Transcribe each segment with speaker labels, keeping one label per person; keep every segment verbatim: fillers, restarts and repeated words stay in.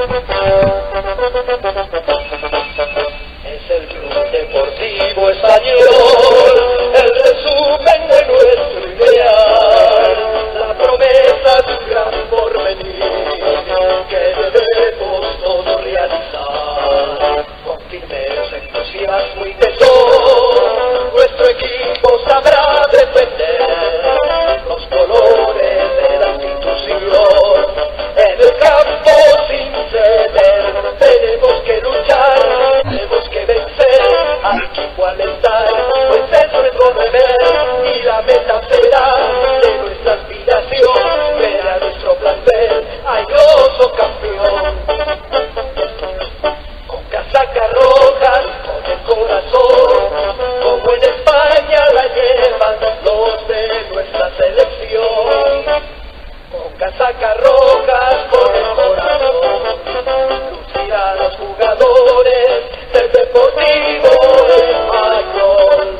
Speaker 1: Es el Club Deportivo Español, el resumen de nuestro ideal, la promesa de un gran porvenir que debemos todos realizar. Con firmeza, entusiasmo y tesón, nuestro equipo sabrá defender los colores de la institución. En el campo sin ceder, tenemos que luchar, tenemos que vencer al equipo alentar, pues es nuestro deber y la meta será de nuestra aspiración, ver a nuestro plantel airoso campeón. Con casacas rojas, con el corazón, como en España la llevan los de nuestra selección. Con casacas rojas, con el corazón, lucirán los jugadores del Deportivo Español.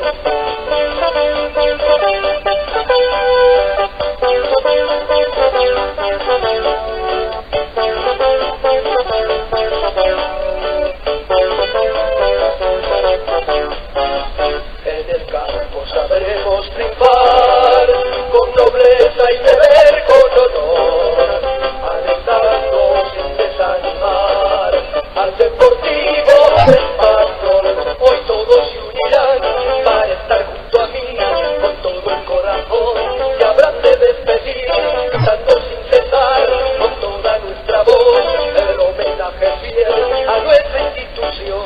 Speaker 1: En el campo sabremos triunfar, con nobleza y deber, con honor, alentando sin desanimar al Deportivo Español. Hoy todos se unirán para estar junto a mí con todo el corazón, y habrán de despedir, cantando sin cesar con toda nuestra voz el homenaje fiel a nuestra institución.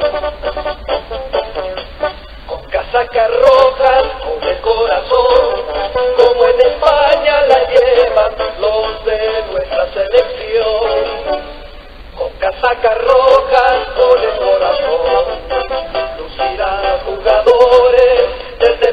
Speaker 1: Con casacas rojas, con el corazón, como en España la llevan los de nuestra selección. Con casacas rojas, con el corazón, lucirán los jugadores del